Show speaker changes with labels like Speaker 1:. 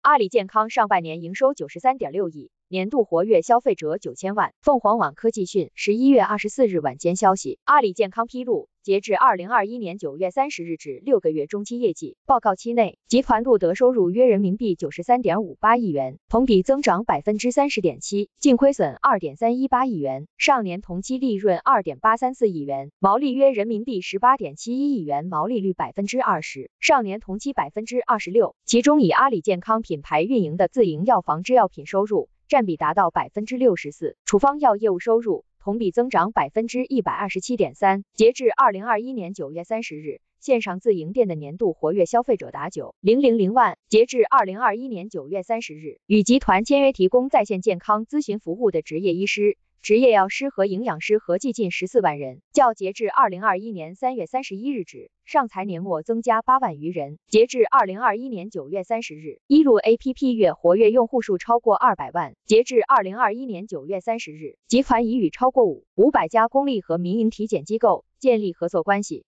Speaker 1: 阿里健康上半年营收93.6亿，年度活跃消费者9000万。凤凰网科技讯11月24日晚间消息，阿里健康披露，截至2021年9月30日止6个月中期业绩报告期内，集团录得收入约人民币93.58亿元，同比增长30.7%，净亏损2.318亿元，上年同期利润2.834亿元，毛利约人民币18.71亿元，毛利率20%，上年同期26%。其中以阿里健康品牌运营的自营药房制药品收入占比达到64%，处方药业务收入同比增长127.3%。截至2021年9月30日，线上自营店的年度活跃消费者达9,000万。截至2021年9月30日，与集团签约提供在线健康咨询服务的执业医师、执业药师和营养师合计近14万人，较截至2021年3月31日止，上财年末增加8万余人。截至2021年9月30日，一路 APP 月活跃用户数超过200万。截至2021年9月30日，集团已与超过500家公立和民营体检机构建立合作关系。